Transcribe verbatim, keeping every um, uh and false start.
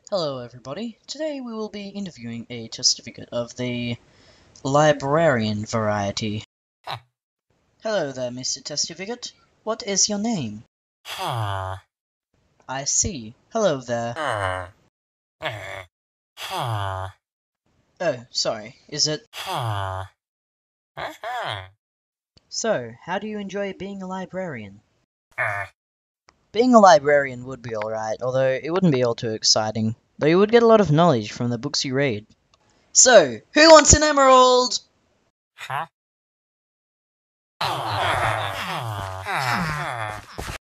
Hello everybody, today we will be interviewing a certificate of the librarian variety. Huh. Hello there, Mister Certificate. What is your name? Huh. I see. Hello there. Huh. Uh. Huh. Oh, sorry, is it... Huh. Uh-huh. So, how do you enjoy being a librarian? Uh. Being a librarian would be alright, although it wouldn't be all too exciting, though you would get a lot of knowledge from the books you read. So, who wants an emerald? Huh?